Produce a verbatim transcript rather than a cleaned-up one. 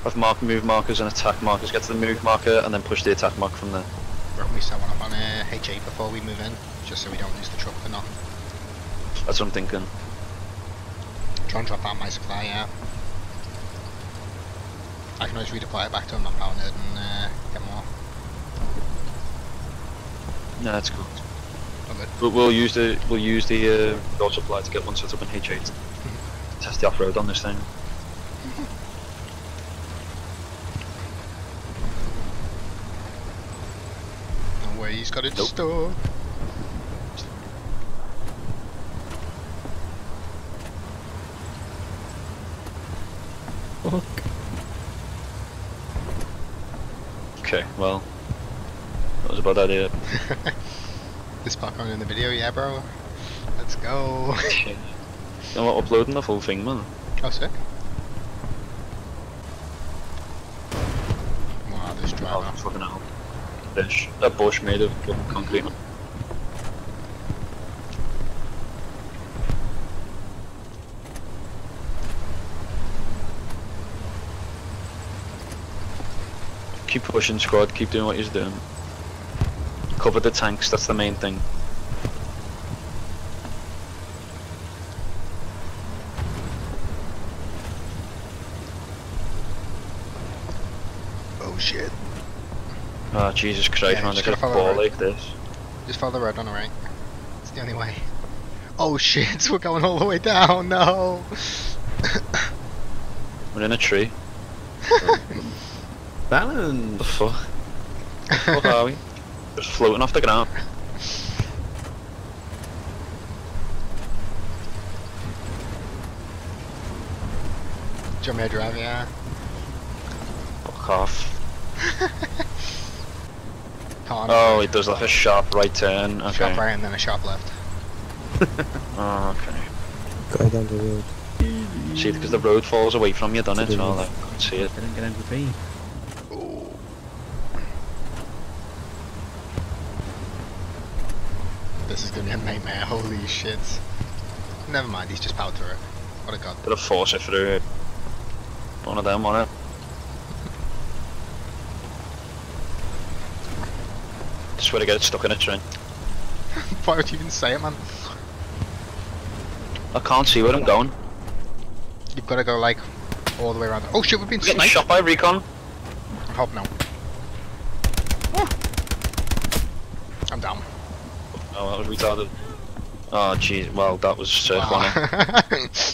Have mark, move markers and attack markers. Get to the move marker and then push the attack mark from there. Right, we set one up on uh, H eight before we move in, just so we don't lose the truck for nothing. That's what I'm thinking. Try and drop out my supply, yeah. I can always redeploy it back to a map mounted and uh, get more. No, that's cool. Love it. But we'll use the we'll use the uh, road supply to get one set up in H eight. Test the off-road on this thing. No way, he's got it Nope. stored. Fuck. Okay, well, that was a bad idea. This part going in the video, yeah, bro. Let's go. I'm not uploading the full thing, man. Oh, sick. Wow, this Oh, driver. fucking hell. Bush. A bush made of fucking concrete. Keep pushing, squad. Keep doing what you're doing. Cover the tanks. That's the main thing. Oh shit. Oh, Jesus Christ, Yeah, man. just They got a gotta follow ball the road. like this. Just follow the road on the right. It's the only way. Oh shit, we're going all the way down, no! We're in a tree. Balance. The fuck? The fuck are we? Just floating off the ground. Do you want me to drive, yeah? Fuck off. Can't. Oh, it does like a sharp right turn. Okay. Sharp right and then a sharp left. Oh, okay. Go down the road. See, because the road falls away from you, doesn't it? So like, I can see it. They don't get M V P. Ooh. This is gonna be a nightmare, holy shit. Never mind, he's just powered through it. What a god. Bit of force it through it. One of them on it. Swear to get it stuck in a train. Why would you even say it, man? I can't see where I'm going. You've gotta go like all the way around. Oh shit, we've been Getting sniped. shot by recon. I hope no. Oh. I'm down. Oh, that was retarded. Oh, jeez. Well, that was surf on it. Wow.